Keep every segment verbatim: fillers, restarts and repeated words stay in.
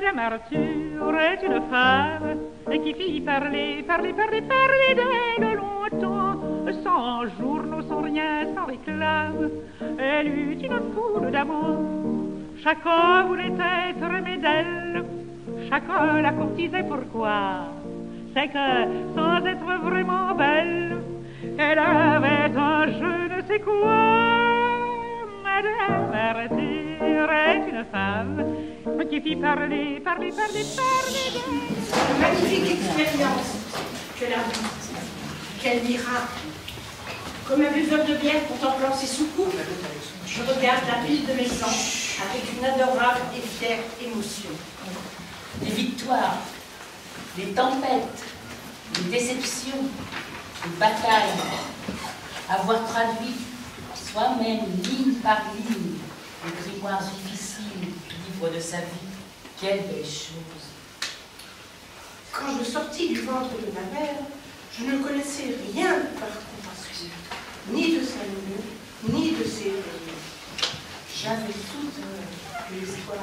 Madame Arthur est une femme qui fit parler, parler, parler, parler d'elle longtemps, sans journaux, sans rien, sans réclame. Elle eut une foule d'amants, chacun voulait être aimé d'elle, chacun la courtisait. Pourquoi? C'est que, sans être vraiment belle, elle avait un je ne sais quoi. Madame Arthur est une femme qui fit parler, parler, parler, parler d'elle. Magnifique expérience que la vie. Quel miracle. Comme un buveur de bière contemplant ses soucoupes, je regarde la pile de mes sangs avec une adorable et fière émotion. Les victoires, les tempêtes, les déceptions, les batailles, avoir traduit soi-même, ligne par ligne, les grimoires difficiles du livre de sa vie, quelle belle chose. Quand je sortis du ventre de ma mère, je ne connaissais rien par compassion, ni de sa lumière, ni de ses rayons. J'avais tout l'espoir.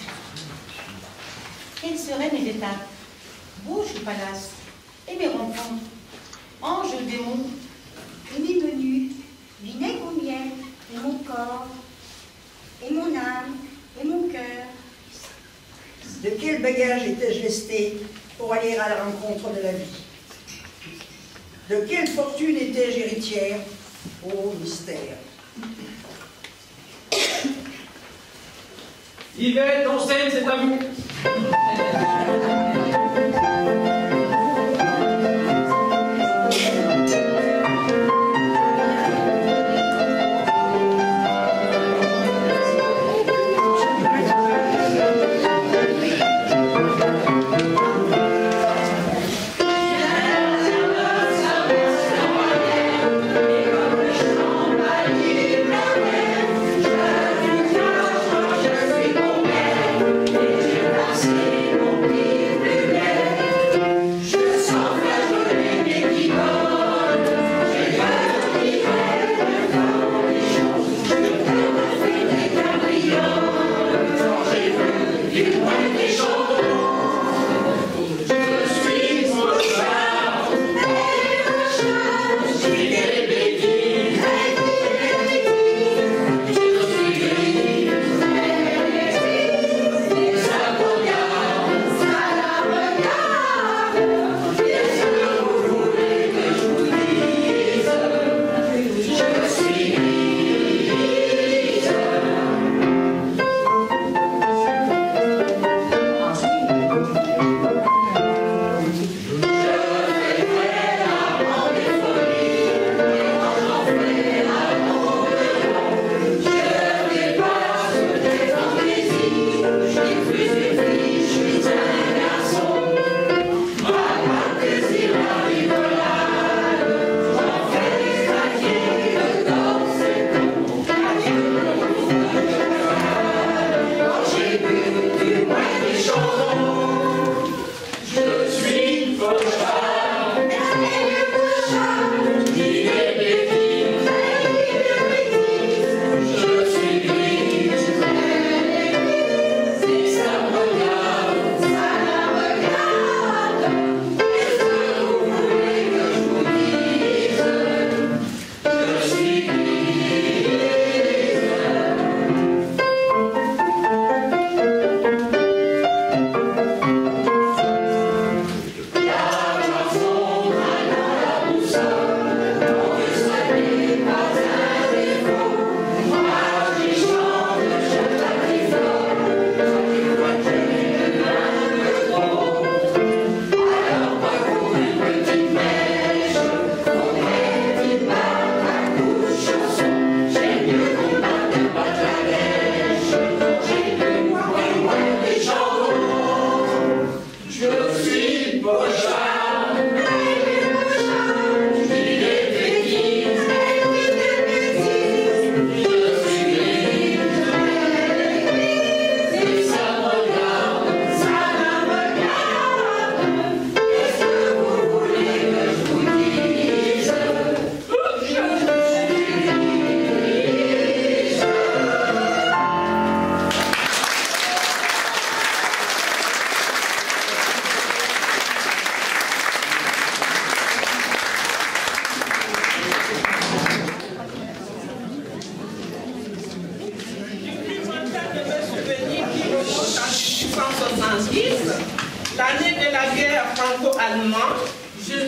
Quelles seraient mes étapes? Bouge ou palace? Et mes rencontres? Ange ou démon? Et mes menus, vinaigre au miel, et mon corps, et mon âme, et mon cœur. De quel bagage étais-je resté pour aller à la rencontre de la vie? De quelle fortune étais-je héritière? Ô mystère! Yvette, en scène, c'est à vous. Je suis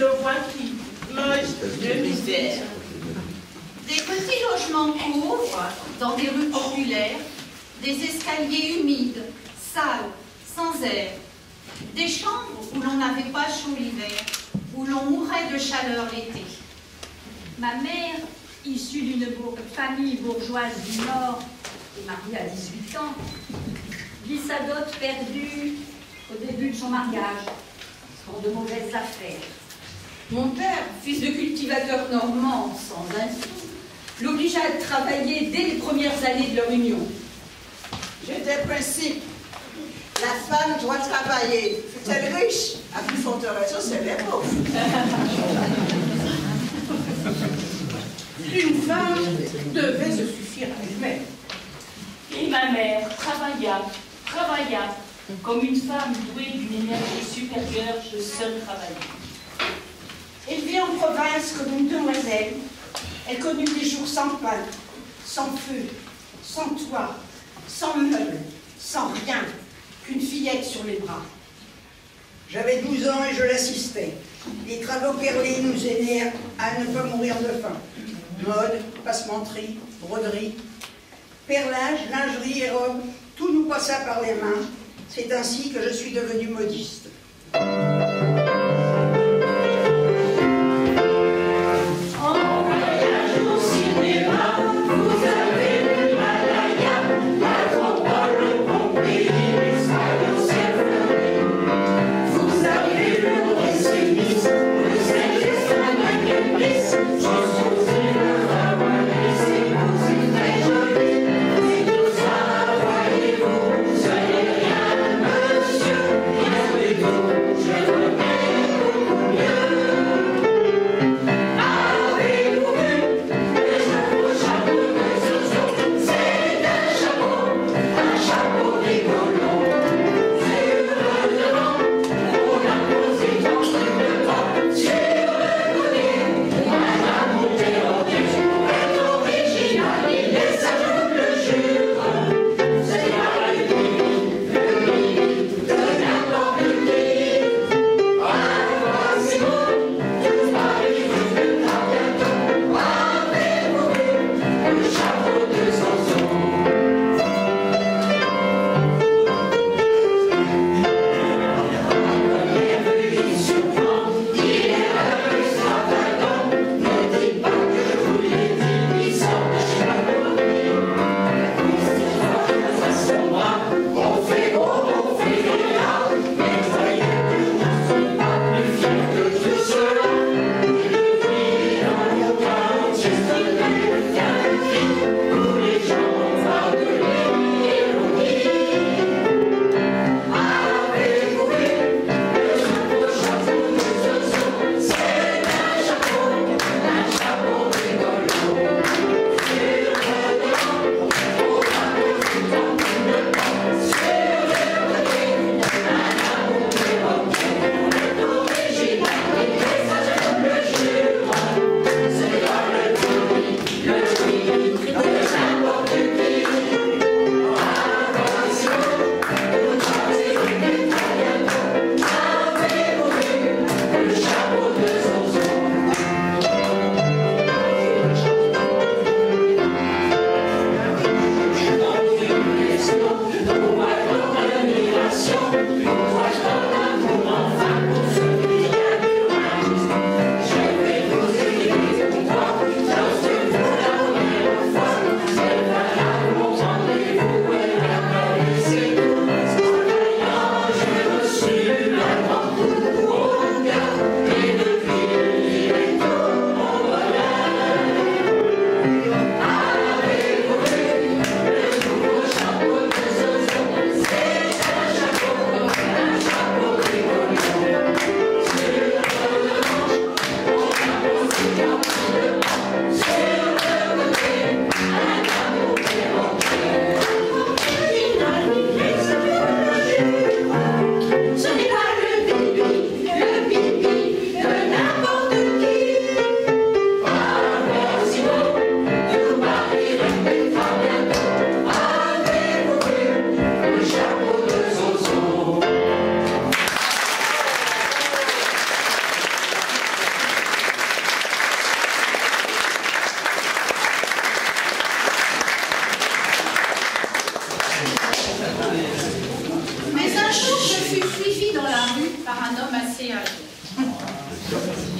le vois qui mange de misère. Des petits logements pauvres, dans des rues populaires, des escaliers humides, sales, sans air, des chambres où l'on n'avait pas chaud l'hiver, où l'on mourait de chaleur l'été. Ma mère, issue d'une bour- famille bourgeoise du Nord et mariée à dix-huit ans, vit sa dot perdue au début de son mariage, pour de mauvaises affaires. Mon père, fils de cultivateur normand sans un sou, l'obligea à travailler dès les premières années de leur union. J'ai des principes. La femme doit travailler. Fut-elle riche? À plus forte raison, c'est les pauvres. Une femme devait se suffire à elle-même. Et ma mère travailla, travailla, comme une femme douée d'une énergie supérieure de seul travail. Élevée en province comme une demoiselle, elle connut des jours sans pain, sans feu, sans toit, sans meubles, sans rien, qu'une fillette sur les bras. J'avais douze ans et je l'assistais. Les travaux perlés nous aidèrent à ne pas mourir de faim. Mode, passementerie, broderie, perlage, lingerie et robes, tout nous passa par les mains. C'est ainsi que je suis devenue modiste. Je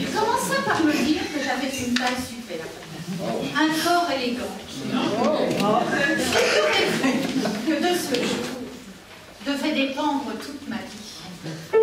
Il commença par me dire que j'avais une taille superbe, un corps élégant. Et que de ce jour devait dépendre toute ma vie.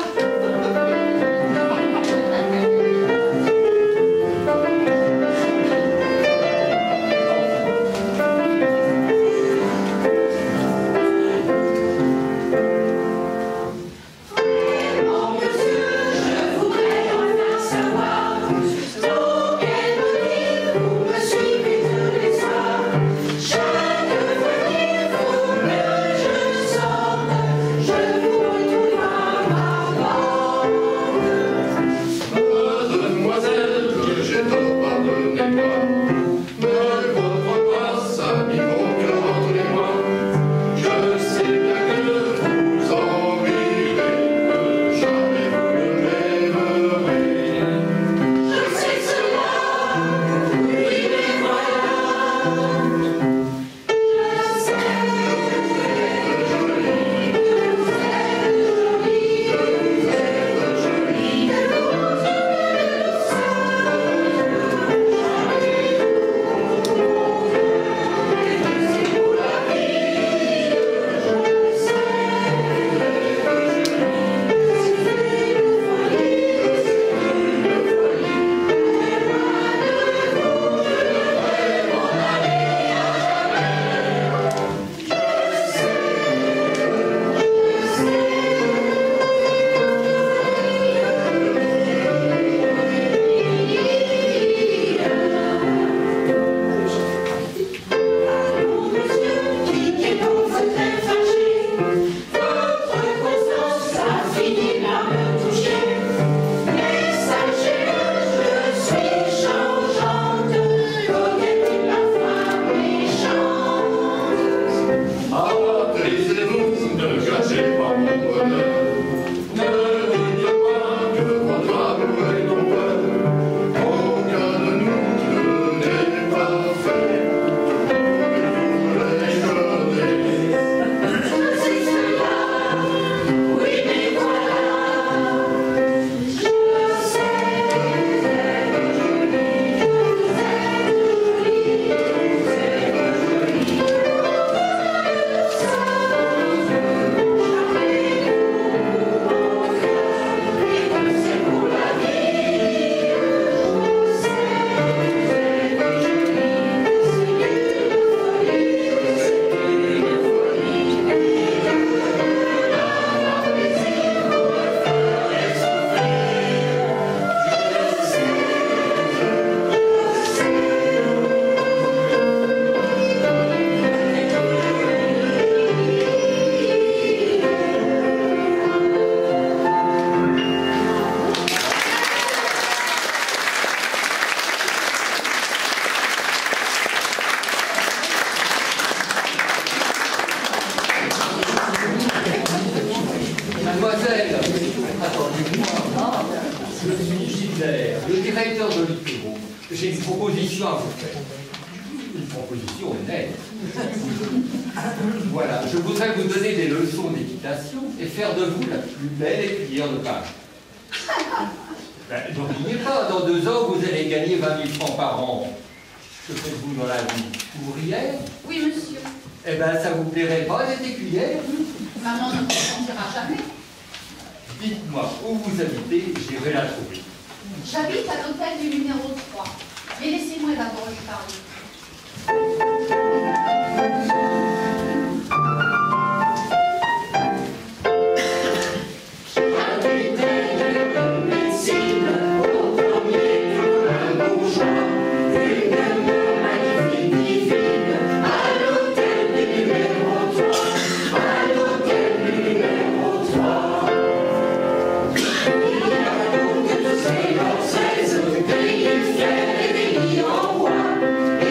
Mademoiselle, attendez-moi. Je suis Gilbert, le directeur de l'Ipéro. J'ai une proposition à vous faire. Une proposition honnête. Voilà, je voudrais vous donner des leçons d'équitation et faire de vous la plus belle écuyère de Paris. Ben, n'oubliez pas, dans deux ans, vous allez gagner vingt mille francs par an. Que faites-vous dans la vie? Ouvrière? Oui, monsieur. Eh bien, ça vous plairait pas, cette écuyère? Maman ne consentira jamais. Dites-moi où vous habitez, j'irai la trouver. J'habite à l'hôtel du numéro trois. Mais laissez-moi d'abord lui parler. Et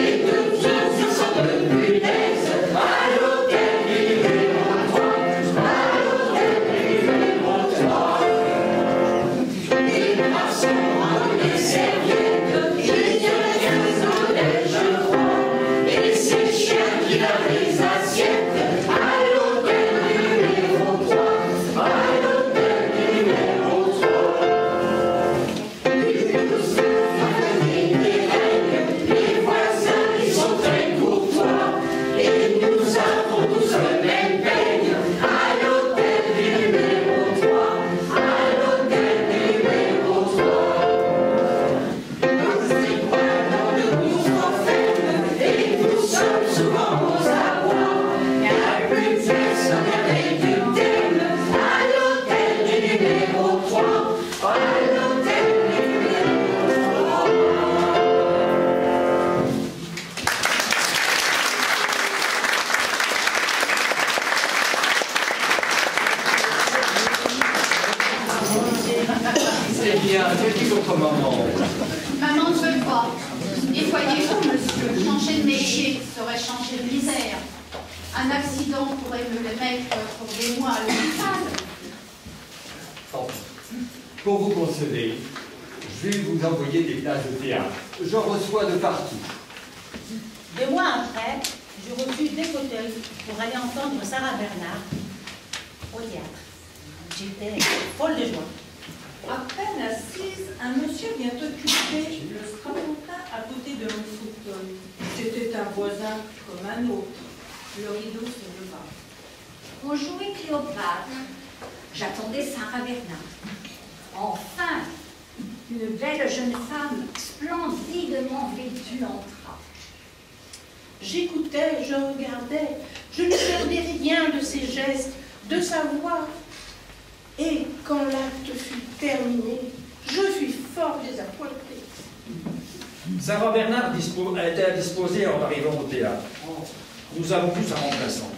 maman. Maman ne veut pas. Et voyez-vous, monsieur, changer de métier serait changer de misère. Un accident pourrait me le mettre pour des mois à l'hôpital. Tant pis. Pour vous consoler, je vais vous envoyer des places de théâtre. J'en reçois de partout. Deux mois après, je reçus des fauteuils pour aller entendre Sarah Bernard au théâtre. J'étais folle de joie. À peine assise, un monsieur vient occuper le strapontin à côté de mon fauteuil. C'était un voisin comme un autre. Le rideau se leva. On jouait Cléopâtre. J'attendais Sarah Bernard. Enfin, une belle jeune femme, splendidement vêtue, entra. J'écoutais, je regardais, je ne perdais rien de ses gestes, de sa voix. Et quand l'acte fut terminé, je fus fort désappointée. Sarah Bernard dispo a été indisposée en arrivant au théâtre. Nous avons vu sa remplaçante.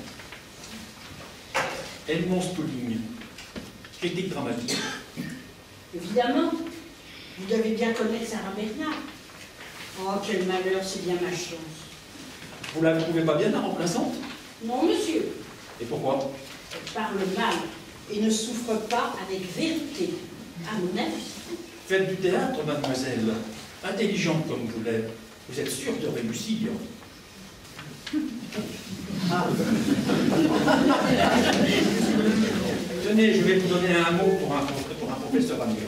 Edmond Spaulding, critique dramatique. Évidemment, vous devez bien connaître Sarah Bernard. Oh, quel malheur, c'est bien ma chance. Vous la trouvez pas bien, la remplaçante? Non, monsieur. Et pourquoi? Elle parle mal et ne souffre pas avec vérité, à mon avis. Faites du théâtre, mademoiselle. Intelligente comme vous l'êtes. Vous êtes sûre de réussir. Ah. Tenez, je vais vous donner un mot pour un, pour un professeur amiral.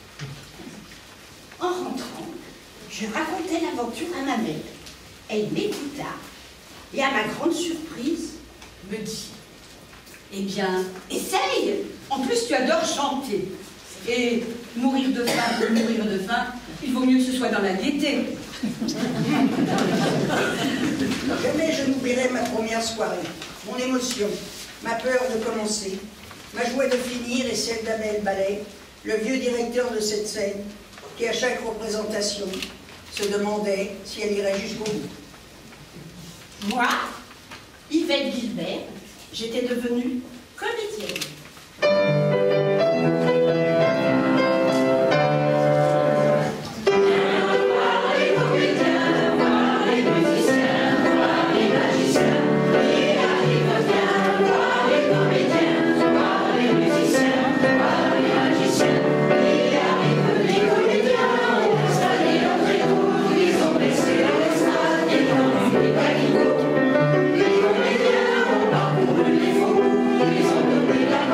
En rentrant, je racontai l'aventure à ma mère. Elle m'écouta et, à ma grande surprise, me dit: eh bien, essaye! En plus, tu adores chanter. Et mourir de faim pour mourir de faim, il vaut mieux que ce soit dans la gaieté. Jamais je n'oublierai ma première soirée, mon émotion, ma peur de commencer, ma joie de finir et celle d'Abel Ballet, le vieux directeur de cette scène, qui à chaque représentation se demandait si elle irait jusqu'au bout. Moi, Yvette Gilbert, j'étais devenue comédienne. Les comédiens ont parcouru les fous, ils ont donné la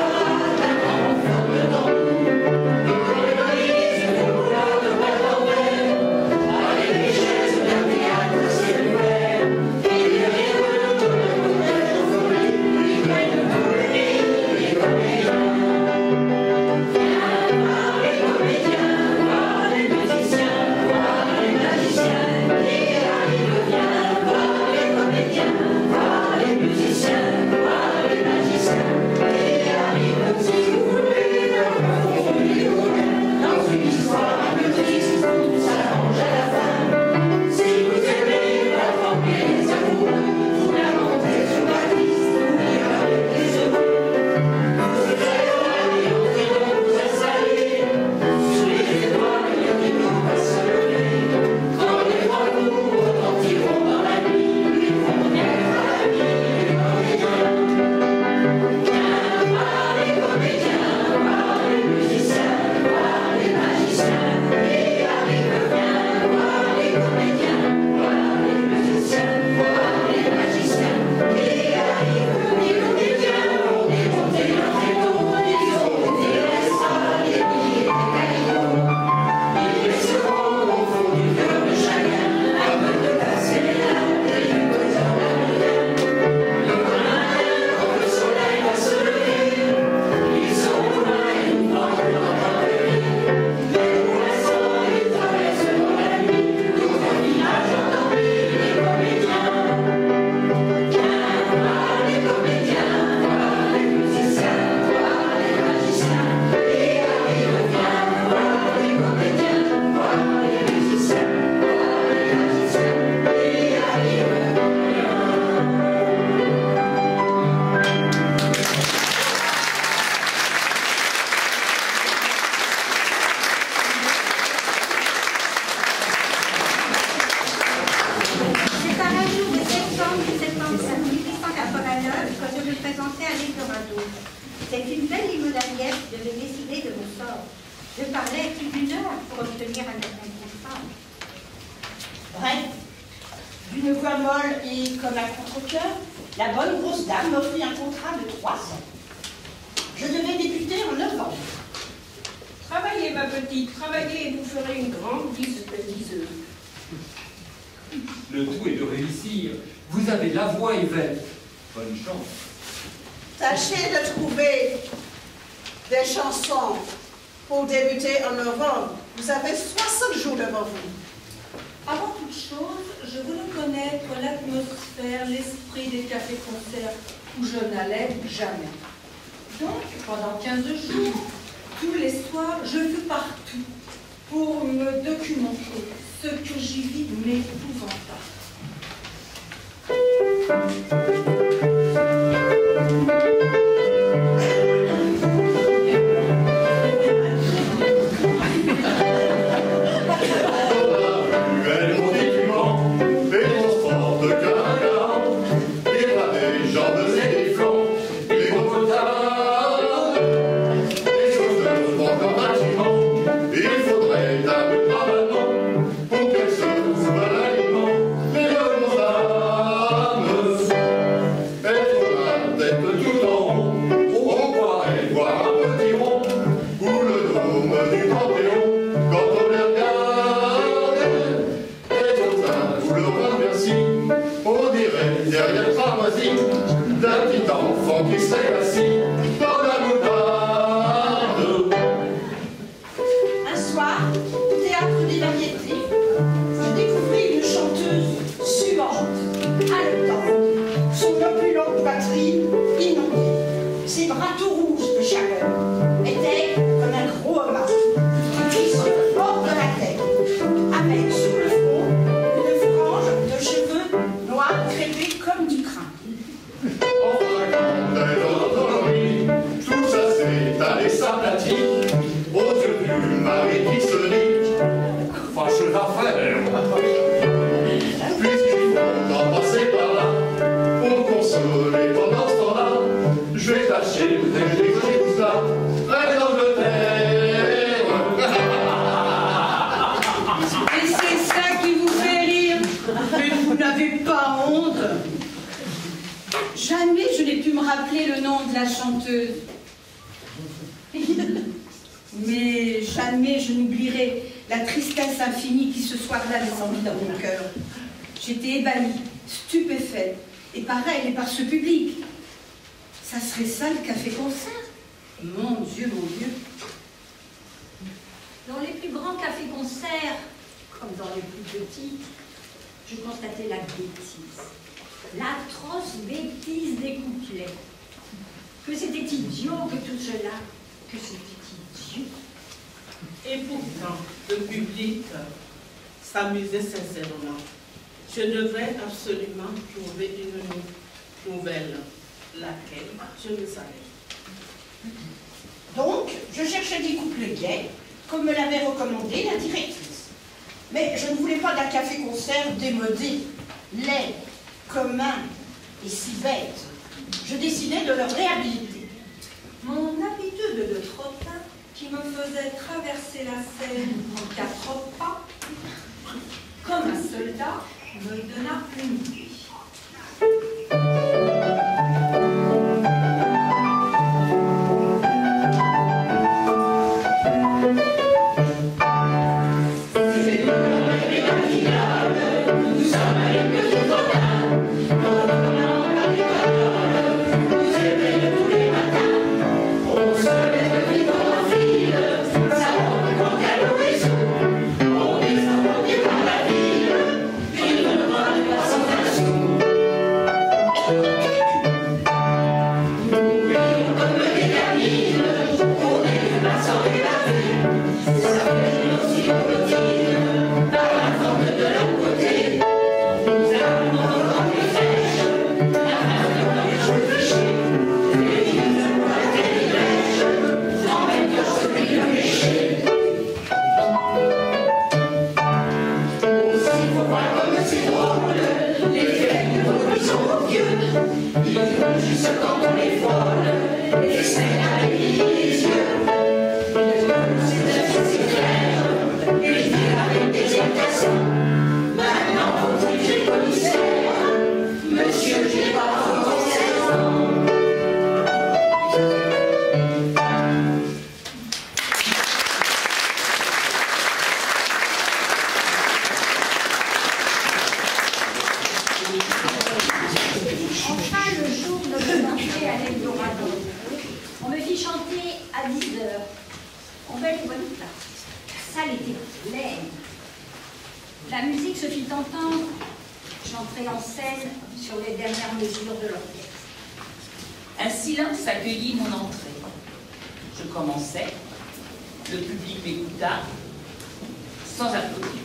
Bref, d'une voix molle et comme à contre-cœur, la bonne grosse dame m'offrit un contrat de trois ans. Je devais débuter en novembre. Travaillez, ma petite, travaillez et vous ferez une grande liseuse. Le tout est de réussir. Vous avez la voix, Yvette. Bonne chance. Tâchez de trouver des chansons pour débuter en novembre. Vous avez soixante jours devant vous. Avant toute chose, je voulais connaître l'atmosphère, l'esprit des cafés-concerts où je n'allais jamais. Donc, pendant quinze jours, tous les soirs, je fus partout pour me documenter. Ce que j'y vis m'épouvanta. Mais jamais je n'oublierai la tristesse infinie qui ce soir-là descendit dans mon cœur. J'étais ébahie, stupéfaite, et par elle et par ce public. Ça serait ça le café-concert? Mon Dieu, mon Dieu. Dans les plus grands cafés-concerts, comme dans les plus petits, je constatais la bêtise, l'atroce bêtise des couplets. Que c'était idiot que tout cela, que c'était idiot. Et pourtant, le public s'amusait sincèrement. Je devais absolument trouver une nouvelle, laquelle je ne savais. Donc, je cherchais des couplets gays, comme me l'avait recommandé la directrice. Mais je ne voulais pas d'un café-concert démodé, laid, commun et si bête. Je décidai de le réhabiliter. Mon habitude de trottin, qui me faisait traverser la Seine en quatre pas, comme un soldat, me donna une idée. Nous avons La musique se fit entendre. J'entrai en scène sur les dernières mesures de l'orchestre. Un silence accueillit mon entrée. Je commençais, le public m'écouta, sans applaudir.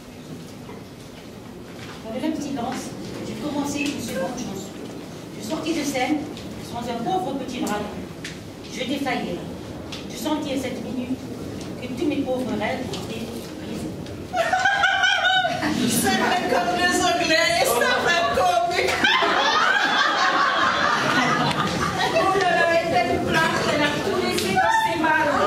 Dans le même silence, j'ai commencé une seconde chanson. Je sortis de scène sans un pauvre petit dragon. Je défaillais. Je sentis à cette minute que tous mes pauvres rêves étaient brisés. C'est vrai comme les Anglais, c'est vrai comme... Oh là là, elle était une place, elle a tout laissé dans ses mains.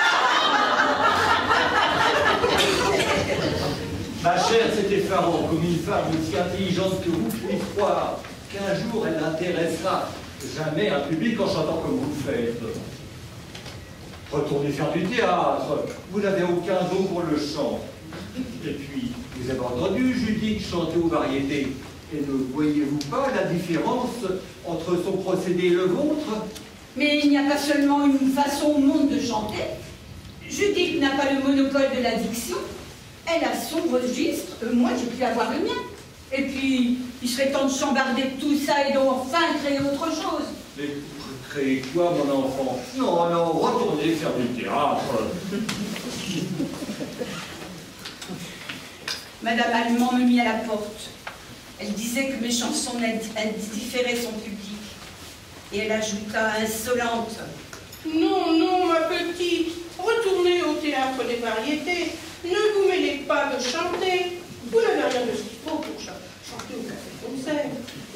Ma chère, c'est effarant, comme une femme aussi intelligente que vous pouvez croire qu'un jour elle n'intéressera jamais un public en chantant comme vous le faites. Retournez faire du théâtre, vous n'avez aucun don pour le chant. Et puis, vous avez entendu Judith chanter aux variétés. Et ne voyez-vous pas la différence entre son procédé et le vôtre? Mais il n'y a pas seulement une façon au monde de chanter. Judith n'a pas le monopole de la diction. Elle a son registre, euh, moi j'ai pu avoir le mien. Et puis, il serait temps de chambarder tout ça et d'enfin créer autre chose. Mais créer quoi, mon enfant? Non, non, retournez faire du théâtre. Madame Allemand me mit à la porte. Elle disait que mes chansons indifféraient son public. Et elle ajouta insolente. Non, non, ma petite, retournez au théâtre des variétés. Ne vous mêlez pas de chanter. Vous n'avez rien de ce qu'il faut pour ch chanter au café-concert.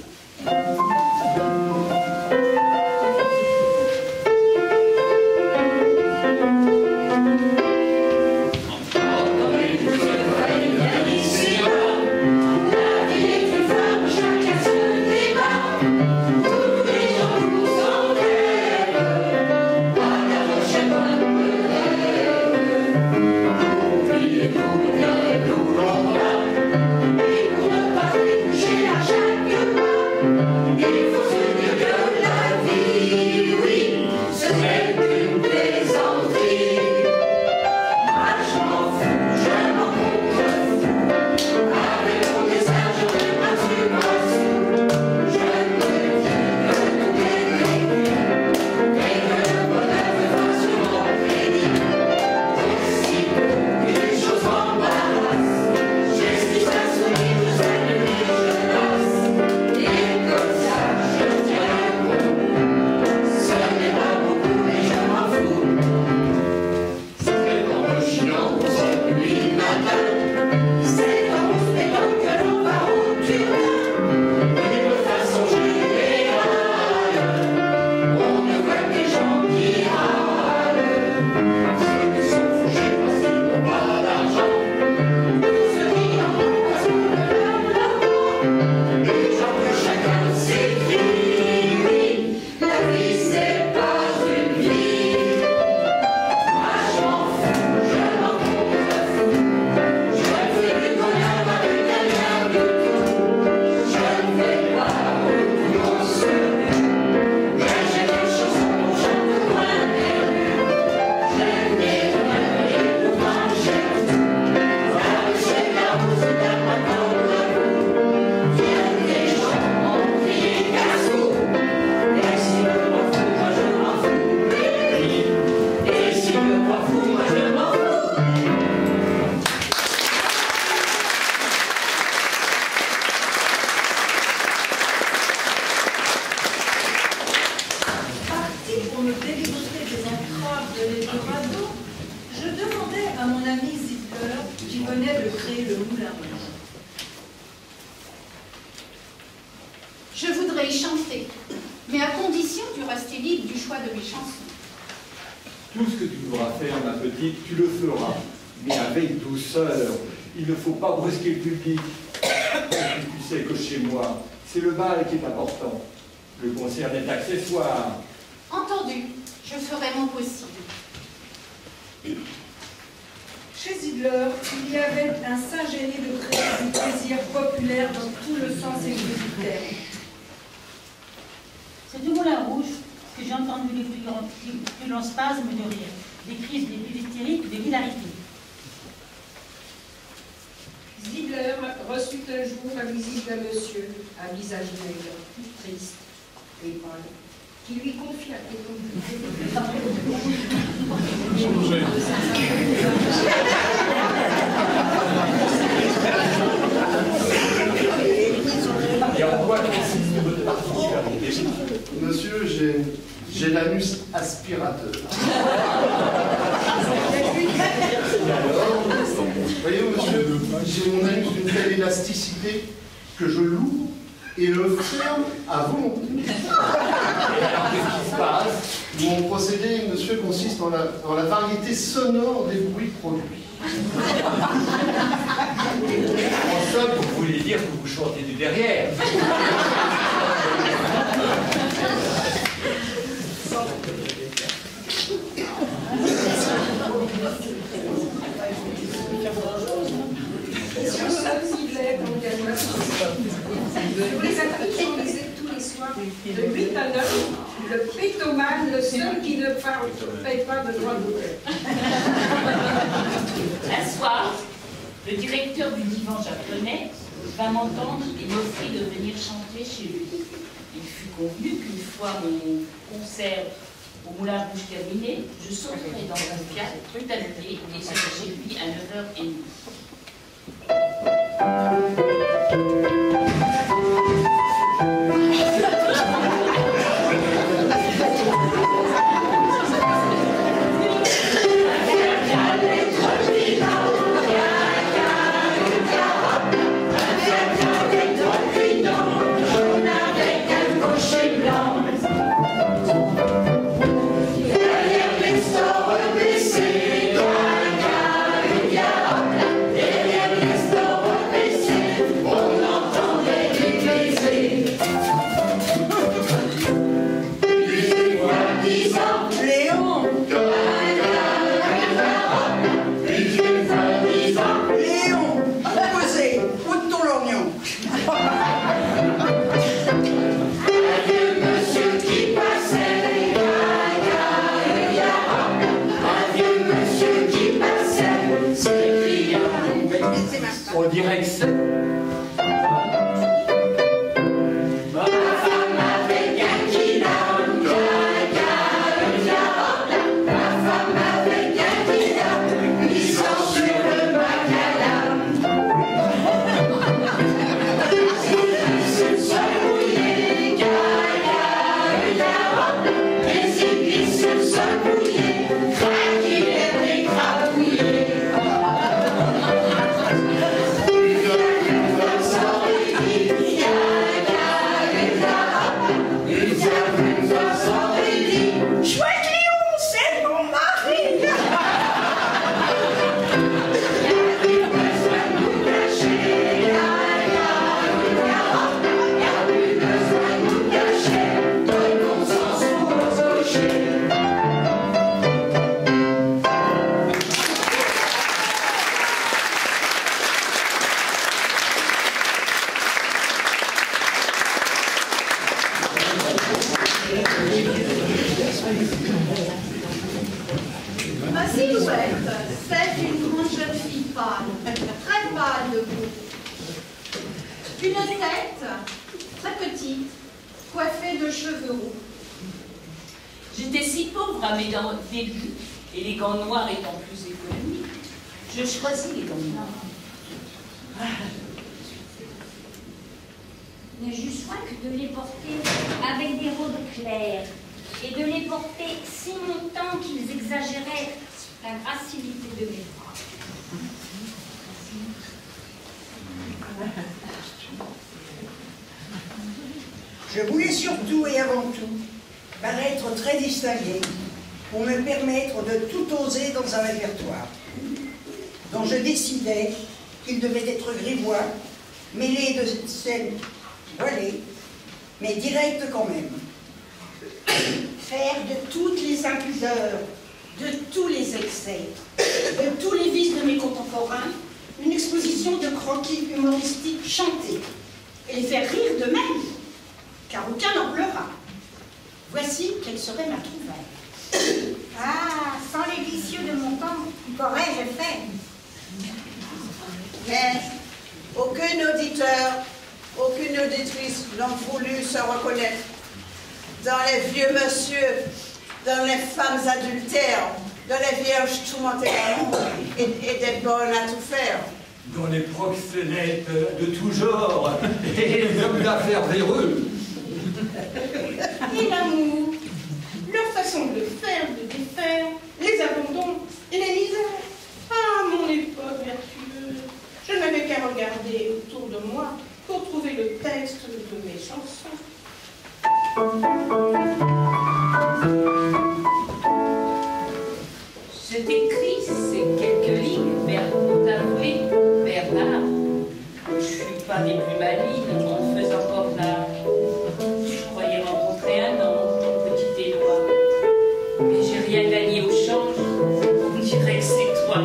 Je voudrais y chanter, mais à condition que tu restes libre du choix de mes chansons. Tout ce que tu voudras faire, ma petite, tu le feras, mais avec douceur. Il ne faut pas brusquer le public. Tu sais que chez moi, c'est le bal qui est important. Le concert est accessoire. Entendu, je ferai mon possible. Chez Zidler, il y avait un saint génie de créer du plaisir populaire dans tout le sens aigu du terme. C'est du Moulin Rouge que j'ai entendu les plus grands, plus grands spasmes de rire, des crises les plus hystériques de hilarité. Zidler Hitler reçut un jour la visite d'un monsieur, à visage maigre, triste et pâle, qui lui confia Monsieur, j'ai j'ai l'anus aspirateur. Alors, voyez-vous, monsieur, j'ai mon anus d'une telle élasticité que je l'ouvre et le ferme à volonté. Qu'est-ce qui se passe? Mon procédé, monsieur, consiste en la, en la variété sonore des bruits produits. En somme, vous voulez dire que vous chantez du derrière. Sur les affiches, on lisait tous les soirs, de huit à neuf, le pétomane, le seul qui ne paye pas de droit d'auteur. Un soir, le directeur du divan japonais vint m'entendre et m'offrit de venir chanter chez lui. Il fut convenu qu'une fois mon concert au Moulin Rouge terminé, je sauterai dans un Fiat rue d'Alpier et serai chez lui à neuf heures trente. On dirait que c'est... Ma silhouette, celle d'une grande jeune fille pâle, très pâle de peau. Une tête très petite, coiffée de cheveux roux. J'étais si pauvre à mes dents débuts, et les gants noirs étant plus économiques, je choisis les gants noirs. Mais j'eus soin que de les porter avec des robes claires et de les porter si longtemps qu'ils exagéraient la gracilité de mes bras. Je voulais surtout et avant tout paraître très distingué pour me permettre de tout oser dans un répertoire dont je décidais qu'il devait être grivois, mêlé de scènes voilées, mais direct quand même. Faire de toutes les impudeurs, de tous les excès, de tous les vices de mes contemporains, une exposition de croquis humoristiques chantés, et les faire rire d'eux-mêmes, car aucun n'en pleura. Voici quelle serait ma trouvaille. Ah, sans les vicieux de mon temps, qu'aurais-je fait? Mais auditeurs, aucune auditrice n'ont voulu se reconnaître dans les vieux monsieur, dans les femmes adultères, dans les vierges tourmentées et, et des bonnes à tout faire. Dans les proxénètes de tout genre et les hommes d'affaires véreux. Et l'amour, leur façon de faire, de défaire, les abandons et les misères. Ah, mon époque vertueuse, je n'avais qu'à regarder autour de moi pour trouver le texte de mes chansons. Je t'écris ces quelques lignes vers mon avoué, Bernard. Je suis pas des plus malignes en te faisant cornage. Je croyais rencontrer un ange, petit Éloi. Mais j'ai rien gagné au change. On dirait que c'est toi.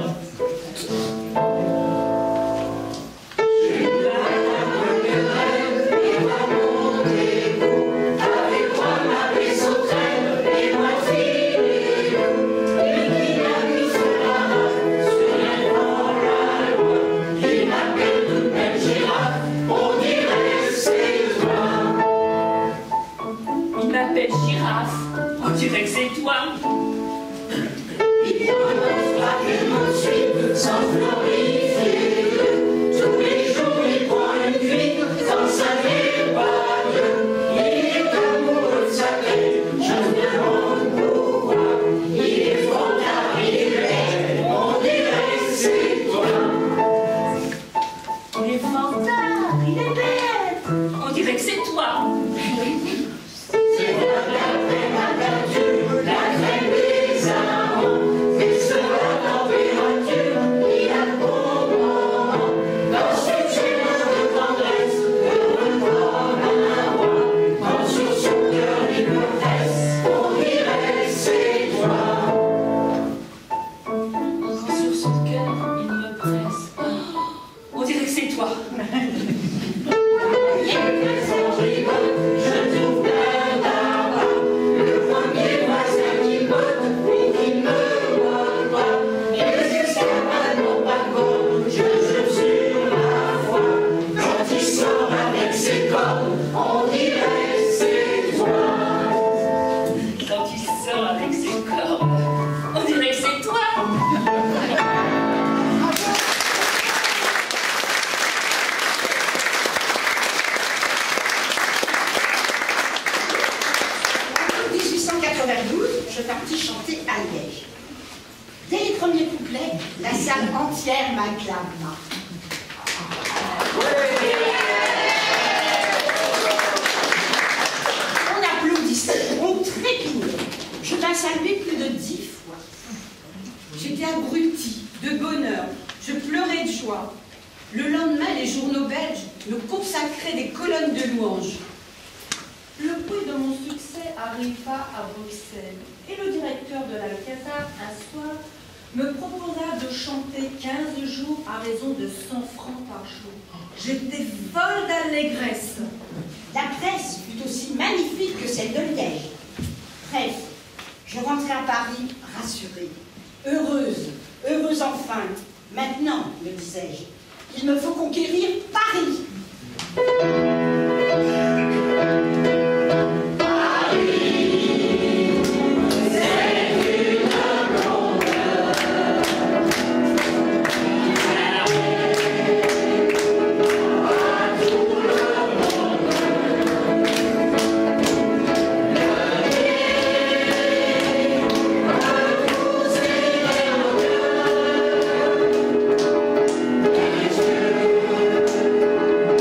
On dirait que c'est toi. Il y en a tellement de suite sans glorifier. Tous les jours il prend une cuite sans savoir pas Dieu. Il est amoureux de sa tête, je me demande pourquoi. Il est frontard, il est bête, on dirait que c'est toi. Il est frontard, il est bête, on dirait que c'est toi. C'est la crème des amants, mais sur la température, il a le bon moment. Dans ce ciel de tendresse, heureux comme un roi, quand sur son cœur il me presse, on dirait que c'est toi. Quand sur son cœur il me presse, on dirait que c'est toi. Je trouve plein d'arbres. Le premier voisin qui botte, mais qui me voit pas. Les escapades n'ont pas corps, je jure sur ma foi. Quand il sort avec ses cordes, on dirait que c'est toi. Quand il sort avec ses cordes, on dirait que c'est toi. Je partis chanter à Liège. Dès les premiers couplets, la salle entière m'acclama. On applaudissait, on trépignait. Je t'ai salué plus de dix fois. J'étais abrutie de bonheur, je pleurais de joie. Le lendemain, les journaux belges me consacraient des colonnes de louanges. Le bruit de mon succès arriva à Bruxelles et le directeur de l'Alcazar, un soir, me proposa de chanter quinze jours à raison de cent francs par jour. J'étais folle d'allégresse. La presse fut aussi magnifique que celle de Liège. Bref, je rentrai à Paris rassurée, heureuse, heureuse enfin. Maintenant, me disais-je, il me faut conquérir Paris. Thank you.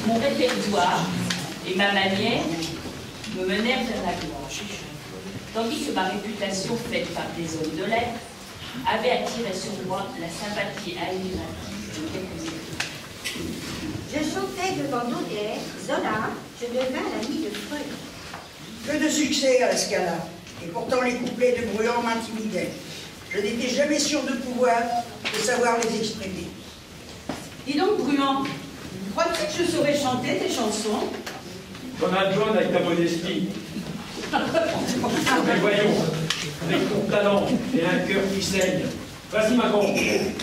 Mon répertoire et ma manière me menèrent vers la gloire, tandis que ma réputation faite par des hommes de lettres avait attiré sur moi la sympathie admirative de quelques écrivains. Je chantais devant Daudet, Zola, je devins l'ami de Freud. Peu de succès à la Scala, et pourtant les couplets de Bruand m'intimidaient. Je n'étais jamais sûr de pouvoir, de savoir les exprimer. Dis donc, Bruand, crois-tu que je saurais chanter tes chansons? Comme un John avec ta modestie. Mais voyons, avec ton talent et un cœur qui saigne. Vas-y, ma grande.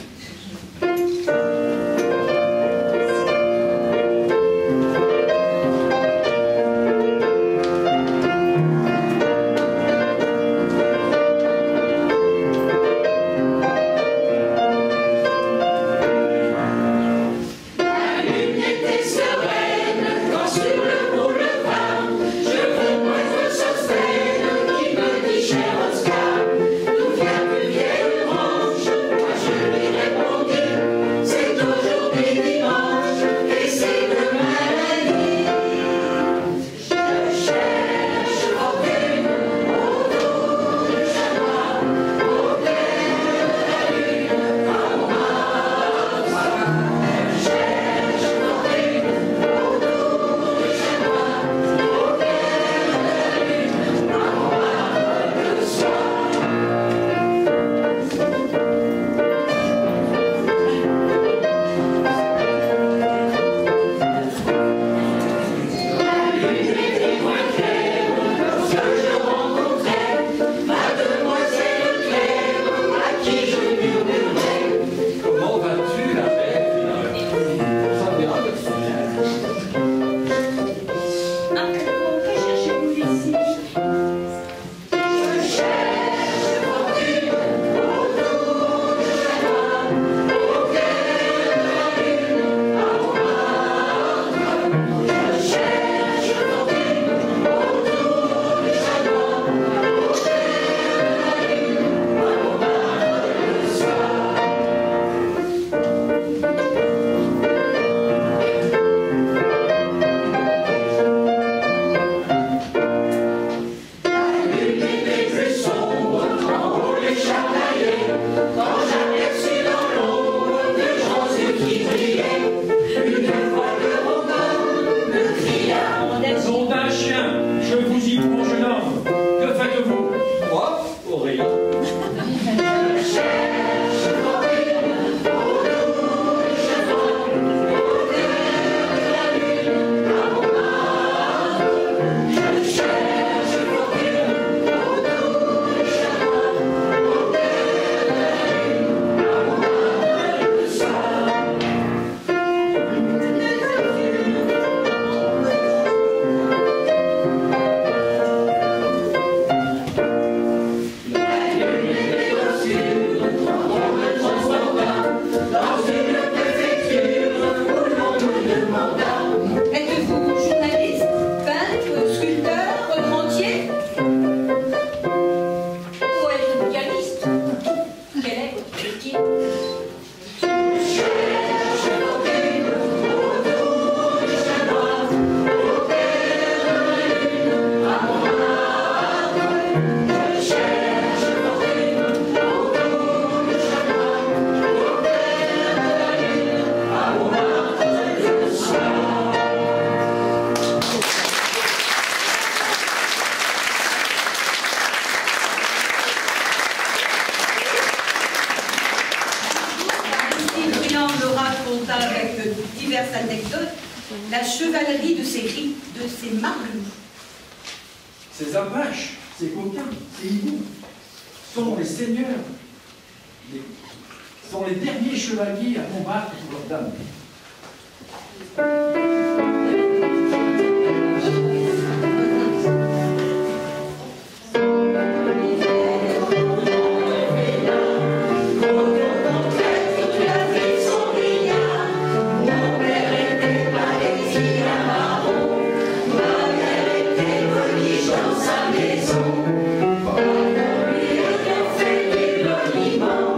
Anecdote, la chevalerie de ces rites, de ces marlous. Ces apaches, ces coquins, ces hiboux sont les seigneurs, les, sont les derniers chevaliers à combattre pour leurs dames.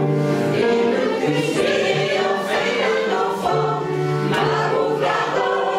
Ma pauvre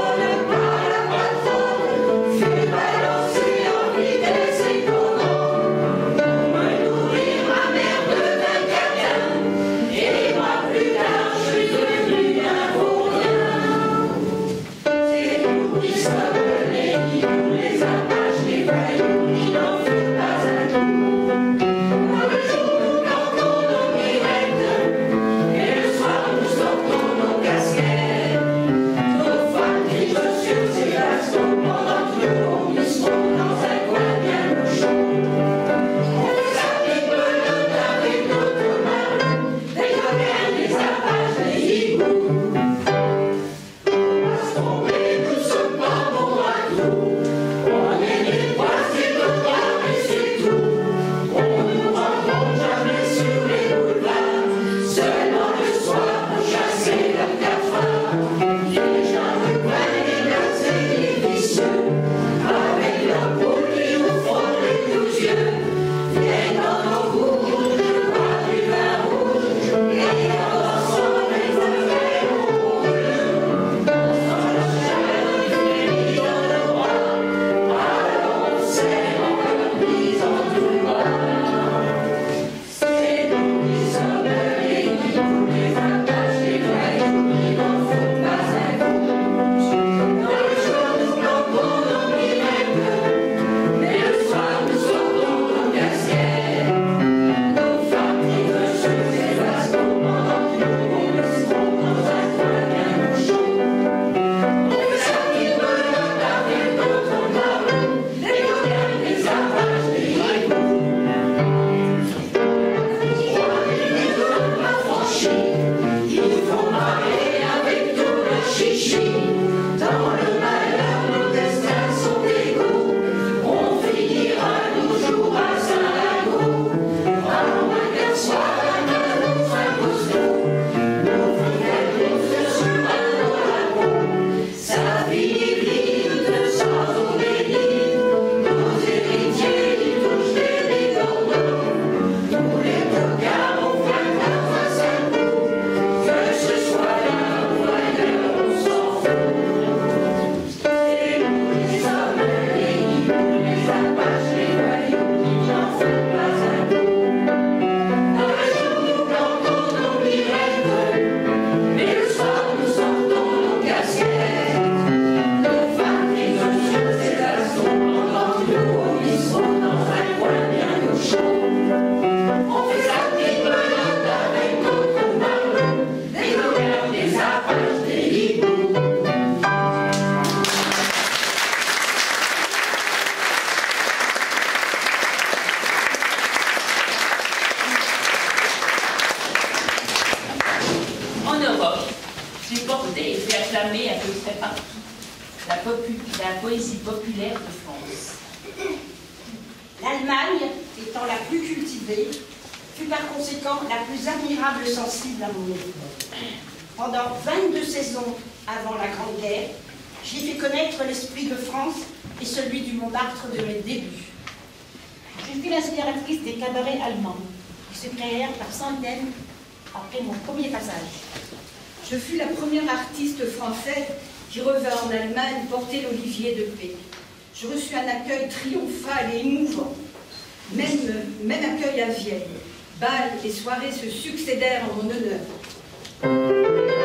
de la poésie populaire de France. L'Allemagne, étant la plus cultivée, fut par conséquent la plus admirable et sensible à mon époque. Pendant vingt-deux saisons avant la Grande Guerre, j'ai fait connaître l'esprit de France et celui du Montmartre de mes débuts. Je fus l'inspiratrice des cabarets allemands, qui se créèrent par centaines après mon premier passage. Je fus la première artiste française qui revint en Allemagne porter l'olivier de paix. Je reçus un accueil triomphal et émouvant. Même, même accueil à Vienne. Bals et soirées se succédèrent en mon honneur.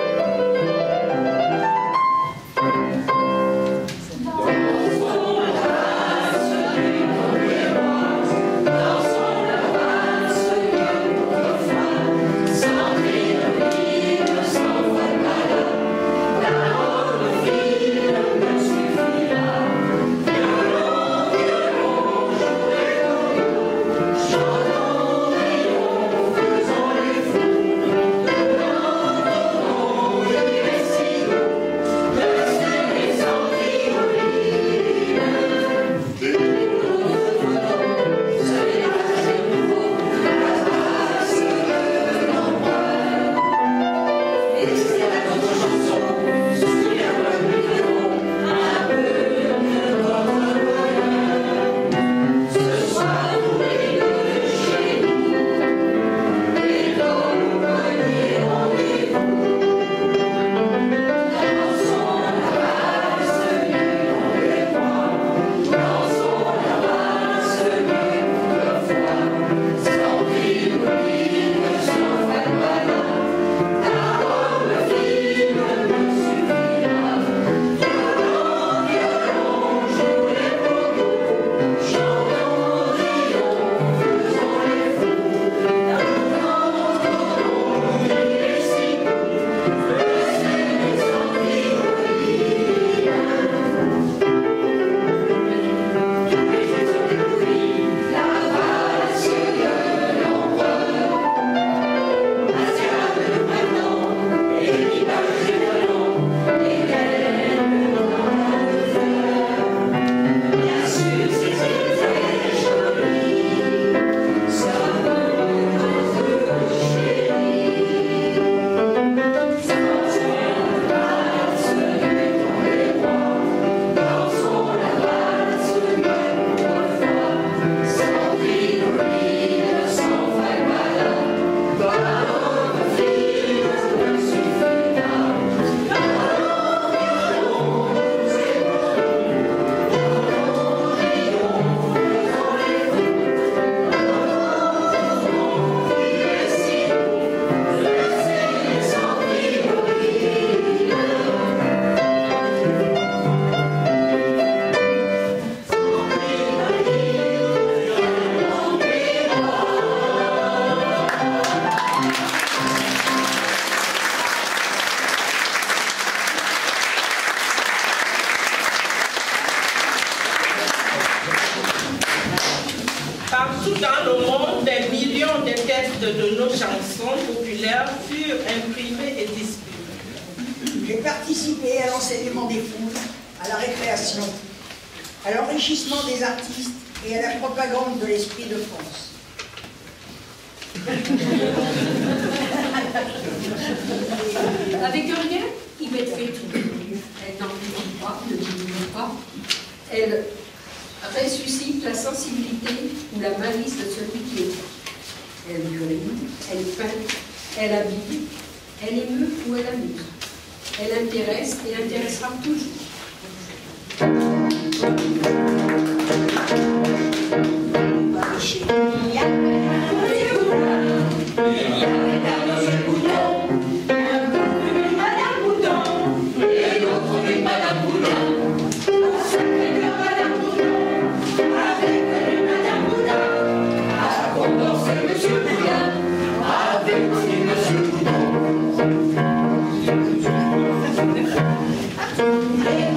Partout dans le monde, des millions de textes de nos chansons populaires furent imprimés et distribués. J'ai participé à l'enseignement des foules, à la récréation, à l'enrichissement des artistes et à la propagande de l'esprit de France. Avec rien, il mettrait tout. Elle n'amplifie pas, ne diminue pas. Elle ressuscite la sensibilité ou la malice de celui qui est. Elle brille, elle peint, elle habille, elle émeut ou elle amuse. Elle intéresse et intéressera toujours. Monsieur Boudin.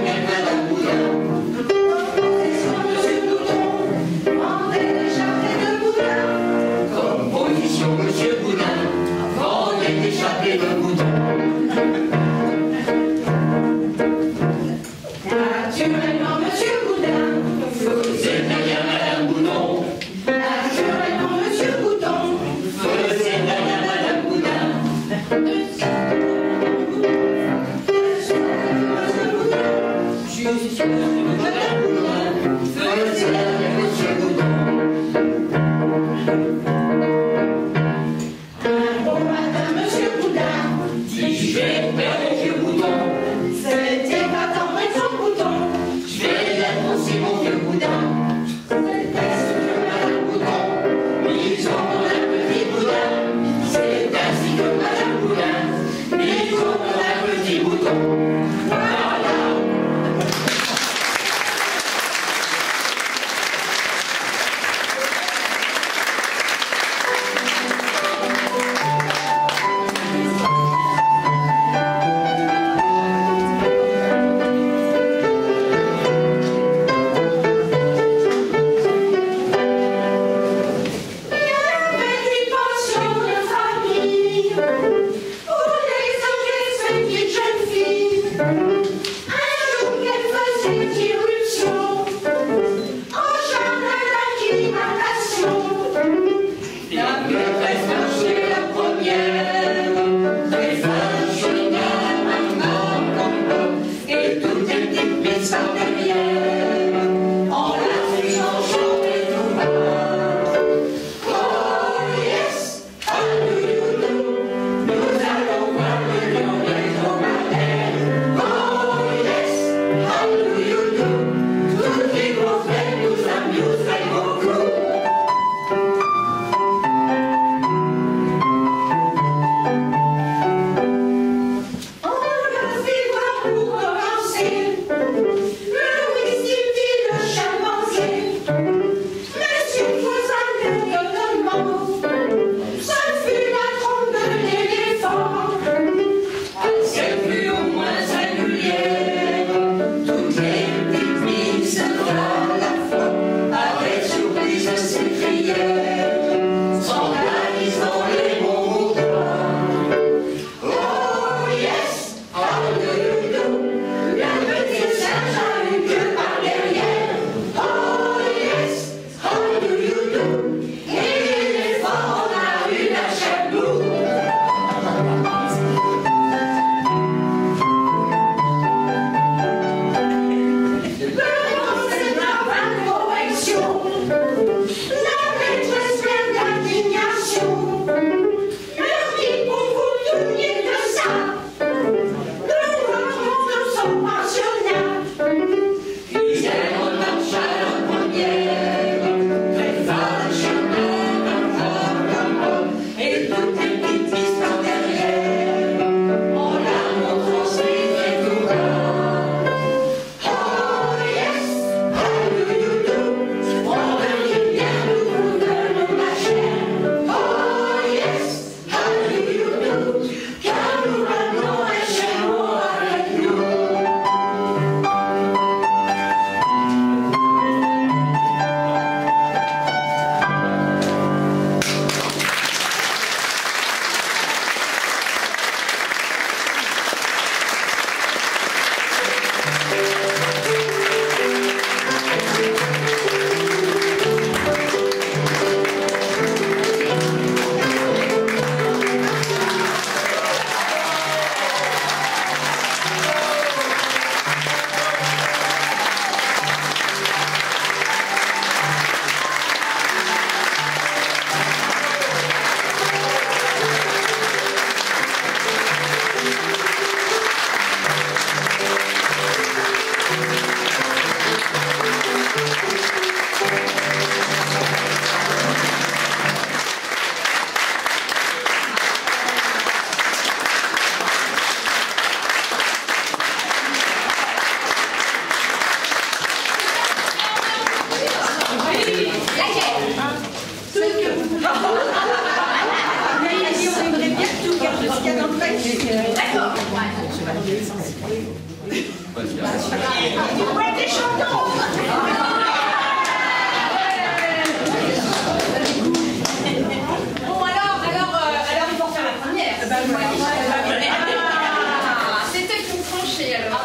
Le whisky Ouais, des chantons. Bon, alors, alors, euh, alors, il faut faire la première. Ben, voilà. Ah, c'était pour trancher, alors.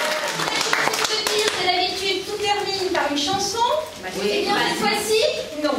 Non,